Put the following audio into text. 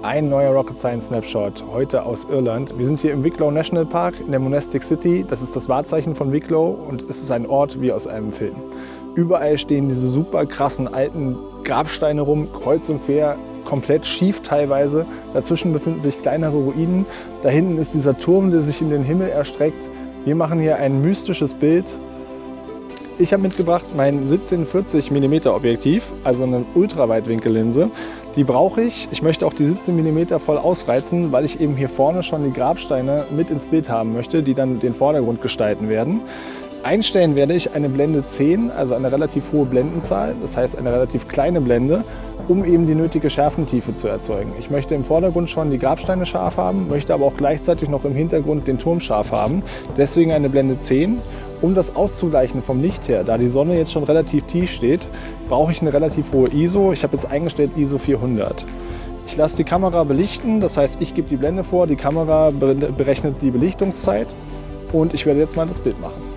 Ein neuer Rocket Science Snapshot, heute aus Irland. Wir sind hier im Wicklow National Park in der Monastic City. Das ist das Wahrzeichen von Wicklow und es ist ein Ort wie aus einem Film. Überall stehen diese super krassen alten Grabsteine rum, kreuz und quer, komplett schief teilweise. Dazwischen befinden sich kleinere Ruinen. Da hinten ist dieser Turm, der sich in den Himmel erstreckt. Wir machen hier ein mystisches Bild. Ich habe mitgebracht mein 1740 mm Objektiv, also eine Ultraweitwinkellinse. Die brauche ich. Ich möchte auch die 17 mm voll ausreizen, weil ich eben hier vorne schon die Grabsteine mit ins Bild haben möchte, die dann den Vordergrund gestalten werden. Einstellen werde ich eine Blende 10, also eine relativ hohe Blendenzahl, das heißt eine relativ kleine Blende, um eben die nötige Schärfentiefe zu erzeugen. Ich möchte im Vordergrund schon die Grabsteine scharf haben, möchte aber auch gleichzeitig noch im Hintergrund den Turm scharf haben. Deswegen eine Blende 10. Um das auszugleichen vom Licht her, da die Sonne jetzt schon relativ tief steht, brauche ich eine relativ hohe ISO. Ich habe jetzt eingestellt ISO 400. Ich lasse die Kamera belichten, das heißt, ich gebe die Blende vor, die Kamera berechnet die Belichtungszeit und ich werde jetzt mal das Bild machen.